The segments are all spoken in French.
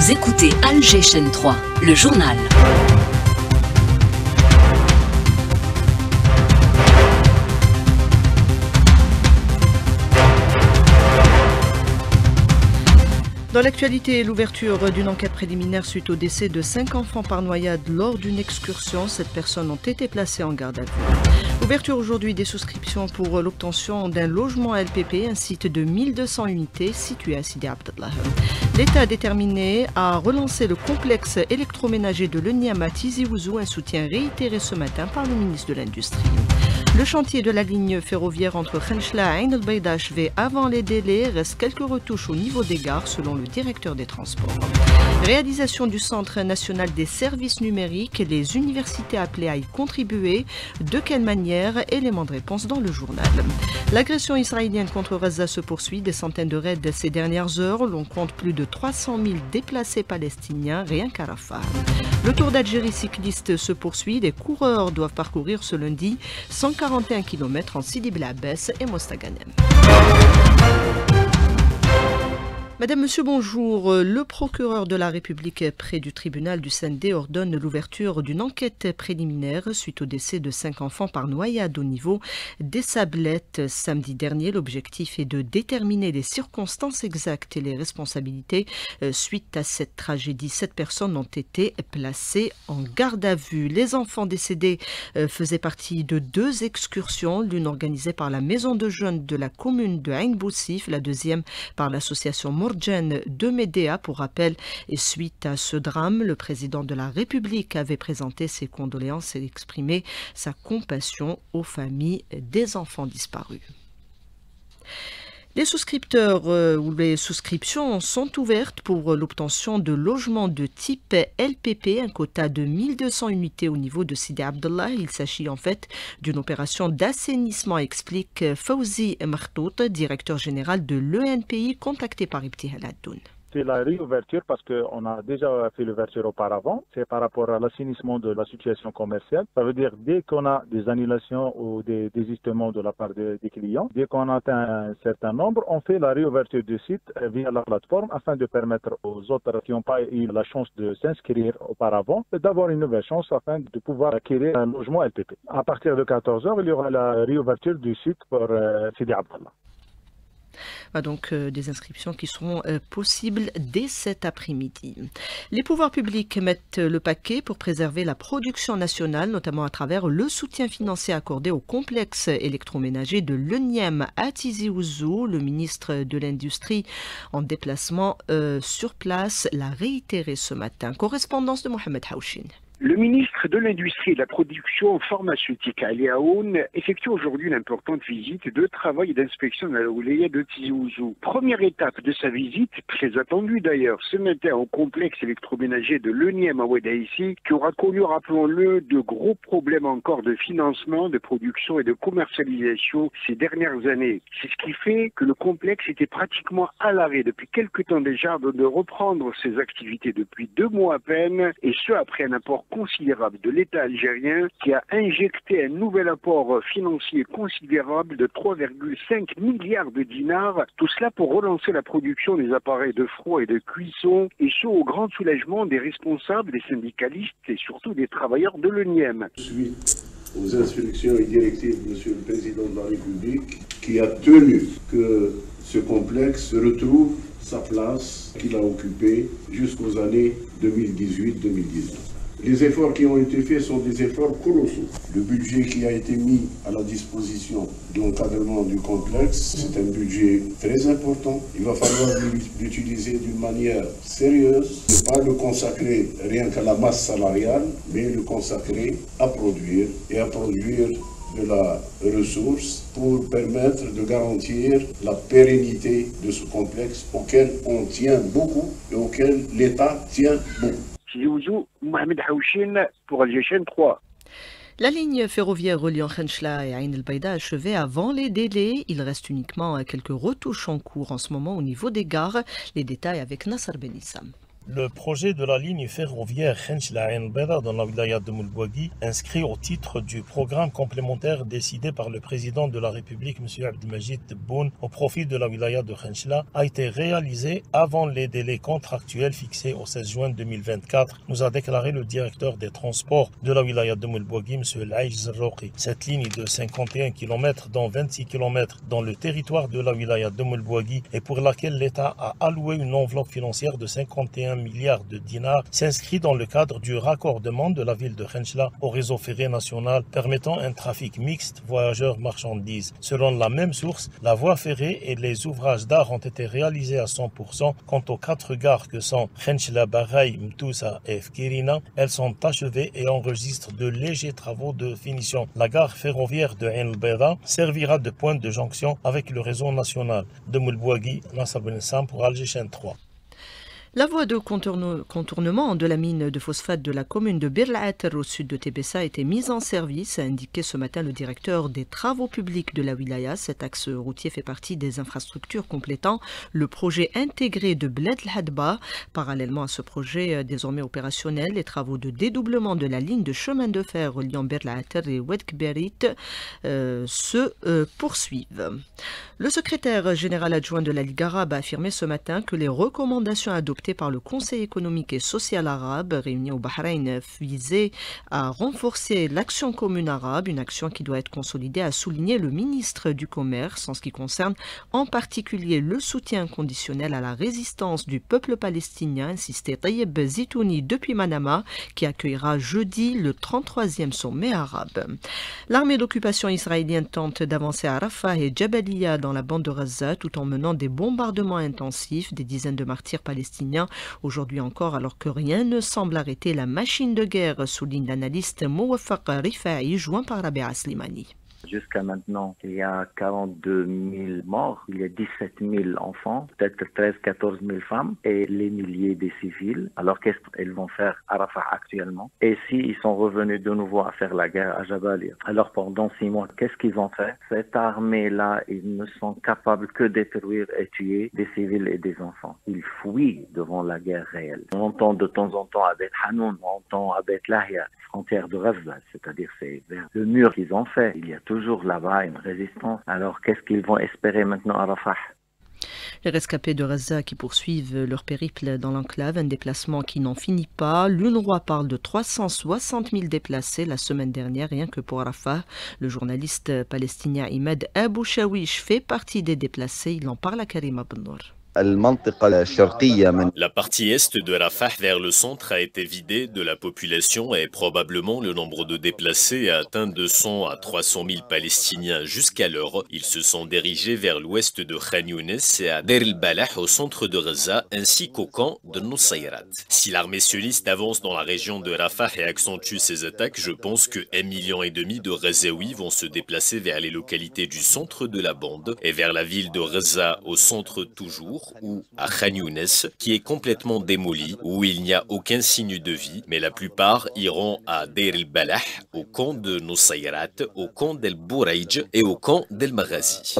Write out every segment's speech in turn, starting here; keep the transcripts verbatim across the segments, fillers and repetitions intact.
Vous écoutez Alger Chaîne trois, le journal. Dans l'actualité, l'ouverture d'une enquête préliminaire suite au décès de cinq enfants par noyade lors d'une excursion. Sept personnes ont été placées en garde à vue. Ouverture aujourd'hui des souscriptions pour l'obtention d'un logement L P P, un site de mille deux cents unités situé à Sidi Abdellah. L'État a déterminé à relancer le complexe électroménager de l'E N I A M à Tizi Ouzou, un soutien réitéré ce matin par le ministre de l'Industrie. Le chantier de la ligne ferroviaire entre Khenchla et Ain El-Baïda achevé avant les délais. Reste quelques retouches au niveau des gares selon le directeur des transports. Réalisation du Centre national des services numériques. Les universités appelées à y contribuer. De quelle manière? Élément de réponse dans le journal. L'agression israélienne contre Gaza se poursuit. Des centaines de raids ces dernières heures. L'on compte plus de trois cent mille déplacés palestiniens rien qu'à Rafah. Le Tour d'Algérie cycliste se poursuit. Les coureurs doivent parcourir ce lundi cent quarante et un kilomètres en Sidi Bel Abbès et Mostaganem. Madame, Monsieur, bonjour. Le procureur de la République près du tribunal du C N D ordonne l'ouverture d'une enquête préliminaire suite au décès de cinq enfants par noyade au niveau des Sablettes samedi dernier. L'objectif est de déterminer les circonstances exactes et les responsabilités suite à cette tragédie. Sept personnes ont été placées en garde à vue. Les enfants décédés faisaient partie de deux excursions, l'une organisée par la maison de jeunes de la commune de Ain Boussif, la deuxième par l'association Morjan de Médéa. Pour rappel, et suite à ce drame, le président de la République avait présenté ses condoléances et exprimé sa compassion aux familles des enfants disparus. Les souscripteurs euh, ou les souscriptions sont ouvertes pour l'obtention de logements de type L P P, un quota de mille deux cents unités au niveau de Sidi Abdellah. Il s'agit en fait d'une opération d'assainissement, explique Fawzi Martout, directeur général de l'E N P I, contacté par Ibtihal Addoun. C'est la réouverture parce qu'on a déjà fait l'ouverture auparavant. C'est par rapport à l'assainissement de la situation commerciale. Ça veut dire dès qu'on a des annulations ou des désistements de la part de, des clients, dès qu'on atteint un certain nombre, on fait la réouverture du site via la plateforme afin de permettre aux autres qui n'ont pas eu la chance de s'inscrire auparavant d'avoir une nouvelle chance afin de pouvoir acquérir un logement L P P. À partir de quatorze heures, il y aura la réouverture du site pour euh, Sidi Abdellah. Donc euh, des inscriptions qui seront euh, possibles dès cet après-midi. Les pouvoirs publics mettent le paquet pour préserver la production nationale, notamment à travers le soutien financier accordé au complexe électroménager de l'E N I A M à Tizi Ouzou. Le ministre de l'Industrie, en déplacement euh, sur place, l'a réitéré ce matin. Correspondance de Mohamed Haouchin. Le ministre de l'Industrie et de la Production pharmaceutique, Ali Aoun, effectue aujourd'hui une importante visite de travail et d'inspection dans la wilaya de Tizi Ouzou. Première étape de sa visite, très attendue d'ailleurs, ce matin au complexe électroménager de l'E N I A M à Ouedaïssi, qui aura connu, rappelons-le, de gros problèmes encore de financement, de production et de commercialisation ces dernières années. C'est ce qui fait que le complexe était pratiquement à l'arrêt depuis quelques temps déjà de reprendre ses activités depuis deux mois à peine, et ce après un apport considérable de l'État algérien qui a injecté un nouvel apport financier considérable de trois virgule cinq milliards de dinars, tout cela pour relancer la production des appareils de froid et de cuisson, et ce au grand soulagement des responsables, des syndicalistes et surtout des travailleurs de l'E N I A M. Suite aux instructions et directives de Monsieur le Président de la République, qui a tenu que ce complexe retrouve sa place qu'il a occupée jusqu'aux années deux mille dix-huit deux mille dix-neuf. Les efforts qui ont été faits sont des efforts colossaux. Le budget qui a été mis à la disposition de l'encadrement du complexe, c'est un budget très important. Il va falloir l'utiliser d'une manière sérieuse, ne pas le consacrer rien qu'à la masse salariale, mais le consacrer à produire et à produire de la ressource pour permettre de garantir la pérennité de ce complexe auquel on tient beaucoup et auquel l'État tient beaucoup. Mohamed Haouchin pour Alger Chaîne trois. La ligne ferroviaire reliant Khenchla et Ain El-Baïda achevée avant les délais. Il reste uniquement quelques retouches en cours en ce moment au niveau des gares. Les détails avec Nasser Benissam. Le projet de la ligne ferroviaire Khenchla-Ain Beda dans la wilaya de Moulbouagui, inscrit au titre du programme complémentaire décidé par le président de la République, M. Abdelmajid Tebboune, au profit de la wilaya de Khenchla, a été réalisé avant les délais contractuels fixés au seize juin deux mille vingt-quatre, nous a déclaré le directeur des transports de la wilaya de Moulbouagui, M. Laïj Zarroqi. Cette ligne de cinquante et un kilomètres, dont vingt-six kilomètres dans le territoire de la wilaya de Moulbouagui, et pour laquelle l'État a alloué une enveloppe financière de cinquante et un milliards de dinars, s'inscrit dans le cadre du raccordement de la ville de Khenchla au réseau ferré national permettant un trafic mixte voyageurs-marchandises. Selon la même source, la voie ferrée et les ouvrages d'art ont été réalisés à cent pour cent. Quant aux quatre gares que sont Khenchla, Baghaï, Mtoussa et Fkirina, elles sont achevées et enregistrent de légers travaux de finition. La gare ferroviaire de Ain el-Beda servira de point de jonction avec le réseau national. De Moulbouagui, Nasser Benessam pour Alger Chaîne trois. La voie de contournement de la mine de phosphate de la commune de Bir el-Ater au sud de Tébessa a été mise en service, a indiqué ce matin le directeur des travaux publics de la wilaya. Cet axe routier fait partie des infrastructures complétant le projet intégré de Bled el-Hadba. Parallèlement à ce projet désormais opérationnel, les travaux de dédoublement de la ligne de chemin de fer reliant Bir el-Ater et Oued Kberit euh, se euh, poursuivent. Le secrétaire général adjoint de la Ligue arabe a affirmé ce matin que les recommandations adoptées par le Conseil économique et social arabe réuni au Bahreïn visait à renforcer l'action commune arabe, une action qui doit être consolidée, a souligné le ministre du Commerce en ce qui concerne en particulier le soutien conditionnel à la résistance du peuple palestinien, insisté Tayyeb Zitouni depuis Manama, qui accueillera jeudi le trente-troisième sommet arabe. L'armée d'occupation israélienne tente d'avancer à Rafah et Jabalia dans la bande de Gaza tout en menant des bombardements intensifs, des dizaines de martyrs palestiniens aujourd'hui encore, alors que rien ne semble arrêter la machine de guerre, souligne l'analyste Mouafaq Rifa'i, joint par Rabia Slimani. Jusqu'à maintenant, il y a quarante-deux mille morts, il y a dix-sept mille enfants, peut-être treize à quatorze mille femmes et les milliers de civils. Alors qu'est-ce qu'ils vont faire à Rafah actuellement? Et s'ils sont revenus de nouveau à faire la guerre à Jabalia, alors pendant six mois, qu'est-ce qu'ils ont fait? Cette armée-là, ils ne sont capables que de détruire et tuer des civils et des enfants. Ils fuient devant la guerre réelle. On entend de temps en temps à Beth Hanoun, on entend à Beth Lahia, frontière de Gaza, c'est-à-dire c'est vers le mur qu'ils ont fait. Il y a toujours là-bas une résistance. Alors qu'est-ce qu'ils vont espérer maintenant à Rafah? Les rescapés de Gaza qui poursuivent leur périple dans l'enclave, un déplacement qui n'en finit pas. L'UNRWA parle de trois cent soixante mille déplacés la semaine dernière, rien que pour Rafah. Le journaliste palestinien Imad Abou Shawish fait partie des déplacés. Il en parle à Karima Bennour. La partie est de Rafah vers le centre a été vidée de la population et probablement le nombre de déplacés a atteint deux cents à trois cent mille Palestiniens jusqu'alors. Ils se sont dirigés vers l'ouest de Khan Younes et à Deir el-Balah au centre de Gaza ainsi qu'au camp de Nusayrat. Si l'armée sioniste avance dans la région de Rafah et accentue ses attaques, je pense que un million et demi de Gazaouis vont se déplacer vers les localités du centre de la bande et vers la ville de Gaza au centre toujours, ou à Khan Younes, qui est complètement démoli, où il n'y a aucun signe de vie, mais la plupart iront à Deir el-Balah, au camp de Nusayrat, au camp d'El Bouraïj et au camp d'El Maghazi.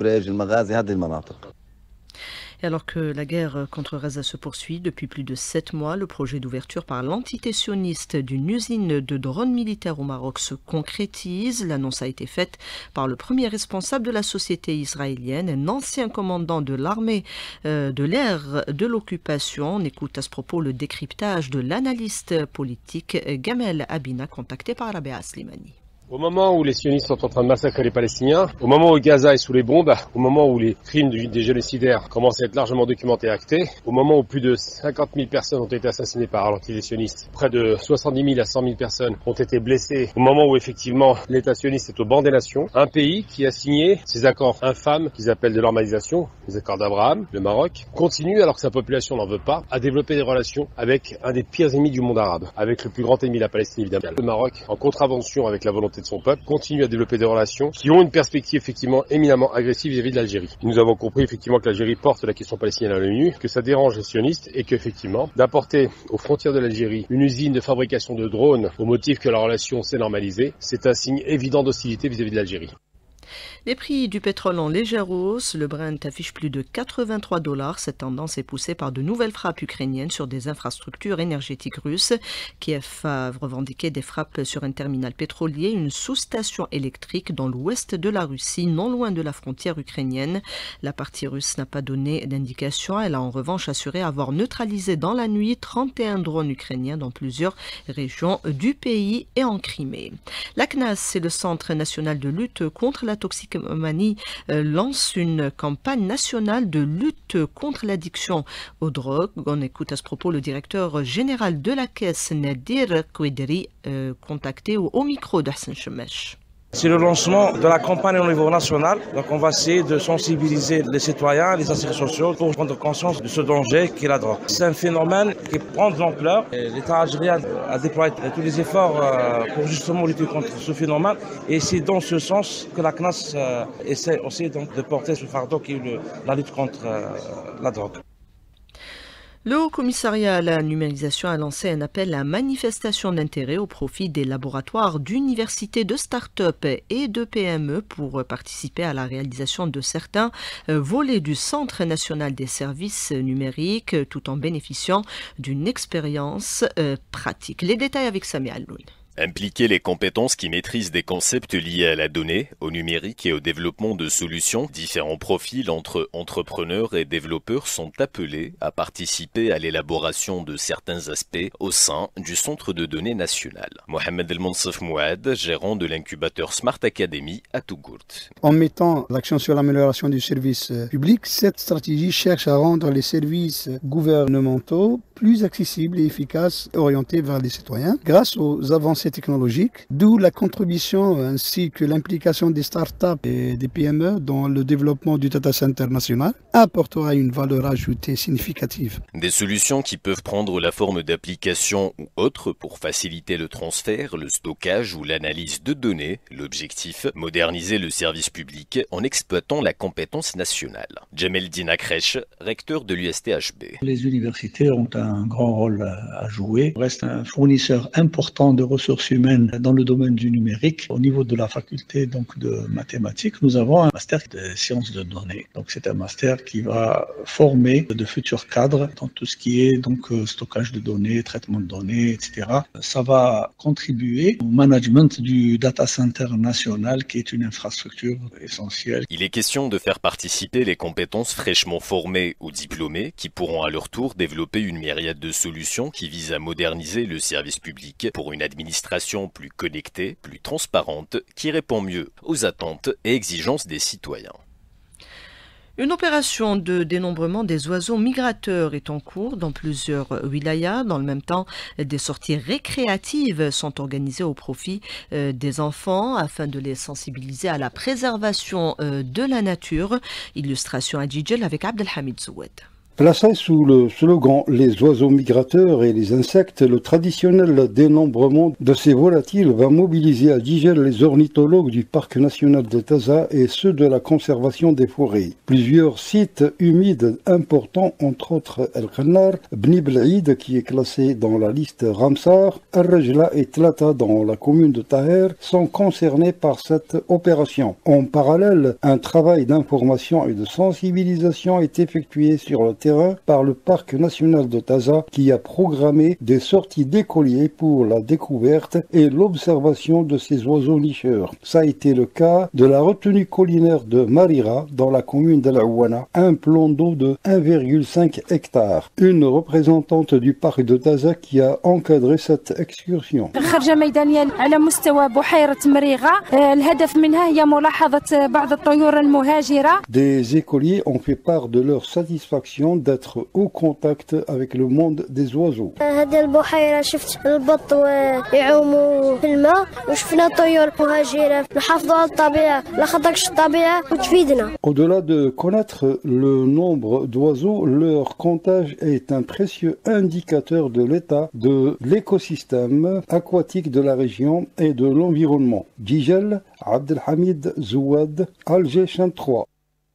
Et alors que la guerre contre Gaza se poursuit depuis plus de sept mois, le projet d'ouverture par l'entité sioniste d'une usine de drones militaires au Maroc se concrétise. L'annonce a été faite par le premier responsable de la société israélienne, un ancien commandant de l'armée euh, de l'air de l'occupation. On écoute à ce propos le décryptage de l'analyste politique Gamel Abina, contacté par Rabia Slimani. Au moment où les sionistes sont en train de massacrer les Palestiniens, au moment où Gaza est sous les bombes, au moment où les crimes des génocidaires commencent à être largement documentés et actés, au moment où plus de cinquante mille personnes ont été assassinées par l'entité sioniste, près de soixante-dix mille à cent mille personnes ont été blessées, au moment où effectivement l'État sioniste est au banc des nations, un pays qui a signé ces accords infâmes qu'ils appellent de normalisation, les accords d'Abraham, le Maroc, continue, alors que sa population n'en veut pas, à développer des relations avec un des pires ennemis du monde arabe, avec le plus grand ennemi, la Palestine évidemment. Le Maroc, en contravention avec la volonté de son peuple, continue à développer des relations qui ont une perspective effectivement éminemment agressive vis-à-vis de l'Algérie. Nous avons compris effectivement que l'Algérie porte la question palestinienne à l'ONU, que ça dérange les sionistes et qu'effectivement d'apporter aux frontières de l'Algérie une usine de fabrication de drones au motif que la relation s'est normalisée, c'est un signe évident d'hostilité vis-à-vis de l'Algérie. Les prix du pétrole en légère hausse. Le Brent affiche plus de quatre-vingt-trois dollars. Cette tendance est poussée par de nouvelles frappes ukrainiennes sur des infrastructures énergétiques russes. Kiev a revendiqué des frappes sur un terminal pétrolier, une sous-station électrique dans l'ouest de la Russie, non loin de la frontière ukrainienne. La partie russe n'a pas donné d'indication. Elle a en revanche assuré avoir neutralisé dans la nuit trente et un drones ukrainiens dans plusieurs régions du pays et en Crimée. La C N A S, c'est le Centre national de lutte contre la toxicomanie, euh, lance une campagne nationale de lutte contre l'addiction aux drogues. On écoute à ce propos le directeur général de la caisse, Nadir Kouidri, euh, contacté au, au micro d'Hassan Shemesh. C'est le lancement de la campagne au niveau national. Donc on va essayer de sensibiliser les citoyens, les associations sociales pour prendre conscience de ce danger qu'est la drogue. C'est un phénomène qui prend de l'ampleur. L'État algérien a déployé tous les efforts pour justement lutter contre ce phénomène. Et c'est dans ce sens que la C N A S essaie aussi donc de porter ce fardeau qui est le, la lutte contre la drogue. Le Haut Commissariat à la numérisation a lancé un appel à manifestation d'intérêt au profit des laboratoires d'universités, de start-up et de P M E pour participer à la réalisation de certains volets du Centre national des services numériques tout en bénéficiant d'une expérience pratique. Les détails avec Sami Alloun. Impliquer les compétences qui maîtrisent des concepts liés à la donnée, au numérique et au développement de solutions, différents profils entre entrepreneurs et développeurs sont appelés à participer à l'élaboration de certains aspects au sein du Centre de données national. Mohamed El Monsef Mouad, gérant de l'incubateur Smart Academy à Tougourt. En mettant l'accent sur l'amélioration du service public, cette stratégie cherche à rendre les services gouvernementaux plus accessibles et efficaces, orientés vers les citoyens, grâce aux avancées technologiques, d'où la contribution ainsi que l'implication des startups et des P M E dans le développement du data center national apportera une valeur ajoutée significative. Des solutions qui peuvent prendre la forme d'applications ou autres pour faciliter le transfert, le stockage ou l'analyse de données. L'objectif, moderniser le service public en exploitant la compétence nationale. Djameldine Akresh, recteur de l'U S T H B. Les universités ont un grand rôle à jouer. Reste un fournisseur important de ressources humaines dans le domaine du numérique. Au niveau de la faculté donc de mathématiques, nous avons un master de sciences de données. Donc c'est un master qui va former de futurs cadres dans tout ce qui est donc stockage de données, traitement de données, et cetera. Ça va contribuer au management du data center national qui est une infrastructure essentielle. Il est question de faire participer les compétences fraîchement formées ou diplômées qui pourront à leur tour développer une myriade de solutions qui visent à moderniser le service public pour une administration plus connectée, plus transparente, qui répond mieux aux attentes et exigences des citoyens. Une opération de dénombrement des oiseaux migrateurs est en cours dans plusieurs wilayas. Dans le même temps, des sorties récréatives sont organisées au profit des enfants afin de les sensibiliser à la préservation de la nature. Illustration à Djidjel avec Abdelhamid Zoued. Placé sous le slogan « Les oiseaux migrateurs et les insectes », le traditionnel dénombrement de ces volatiles va mobiliser à Djidjel les ornithologues du parc national de Taza et ceux de la conservation des forêts. Plusieurs sites humides importants, entre autres El Khannar, Bni Bel'id qui est classé dans la liste Ramsar, Al-Rajla et Tlata dans la commune de Taher, sont concernés par cette opération. En parallèle, un travail d'information et de sensibilisation est effectué sur le terrain par le parc national de Taza qui a programmé des sorties d'écoliers pour la découverte et l'observation de ces oiseaux nicheurs. Ça a été le cas de la retenue collinaire de Marira dans la commune d'El Aouana, un plan d'eau de un virgule cinq hectares. Une représentante du parc de Taza qui a encadré cette excursion. Des écoliers ont fait part de leur satisfaction d'être au contact avec le monde des oiseaux. Au-delà de connaître le nombre d'oiseaux, leur comptage est un précieux indicateur de l'état de l'écosystème aquatique de la région et de l'environnement. Djidjel, Abdelhamid Zouad, Alger Chaîne trois.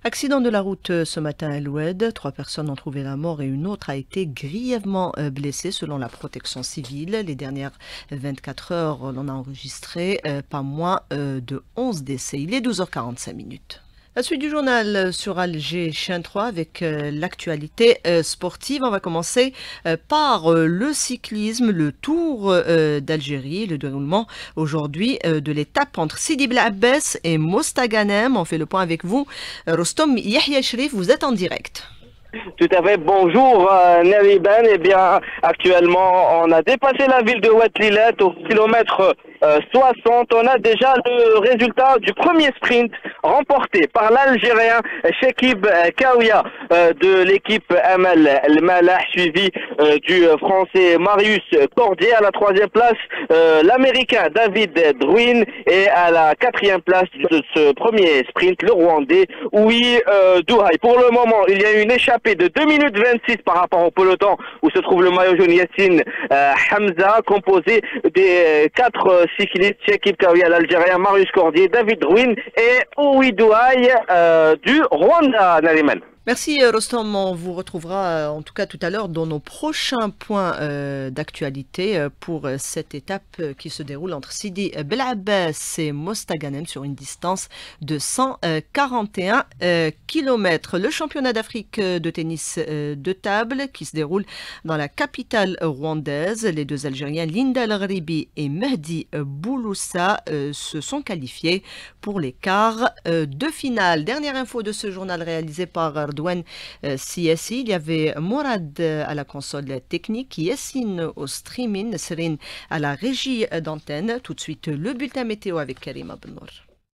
Accident de la route ce matin à l'Oued. Trois personnes ont trouvé la mort et une autre a été grièvement blessée selon la protection civile. Les dernières vingt-quatre heures, on a enregistré pas moins de onze décès. Il est douze heures quarante-cinq minutes. La suite du journal sur Alger Chaîne trois avec euh, l'actualité euh, sportive. On va commencer euh, par euh, le cyclisme, le Tour euh, d'Algérie, le déroulement aujourd'hui euh, de l'étape entre Sidi Bel Abbès et Mostaganem. On fait le point avec vous. Rostom Yahya Shrif, vous êtes en direct. Tout à fait. Bonjour euh, Nariban. Eh bien, actuellement, on a dépassé la ville de Oued-Lilet au kilomètre euh, soixante. On a déjà le résultat du premier sprint remporté par l'Algérien Chekib Kaouya euh, de l'équipe M L El Malah, suivi euh, du Français Marius Cordier à la troisième place, euh, l'Américain David Drouin, et à la quatrième place de ce premier sprint, le Rwandais Oui euh, Douhaï. Pour le moment, il y a une échappée de deux minutes vingt-six par rapport au peloton où se trouve le maillot jaune Yassine euh, Hamza, composé des quatre euh, cyclistes Chekib Kaouya, l'Algérien, Marius Cordier, David Drouin et Oui Douhaï euh, du Rwanda, Nariman. Merci Rostom, on vous retrouvera en tout cas tout à l'heure dans nos prochains points euh, d'actualité euh, pour cette étape euh, qui se déroule entre Sidi Bel Abbès et Mostaganem sur une distance de cent quarante et un euh, kilomètres. Le championnat d'Afrique de tennis euh, de table qui se déroule dans la capitale rwandaise. Les deux Algériens Linda El Gharibi et Mehdi Bouloussa euh, se sont qualifiés pour les quarts euh, de finale. Dernière info de ce journal réalisé par Douane C S I. Il y avait Mourad à la console technique, Yassine au streaming, Serine à la régie d'antenne. Tout de suite, le bulletin météo avec Karima Benour.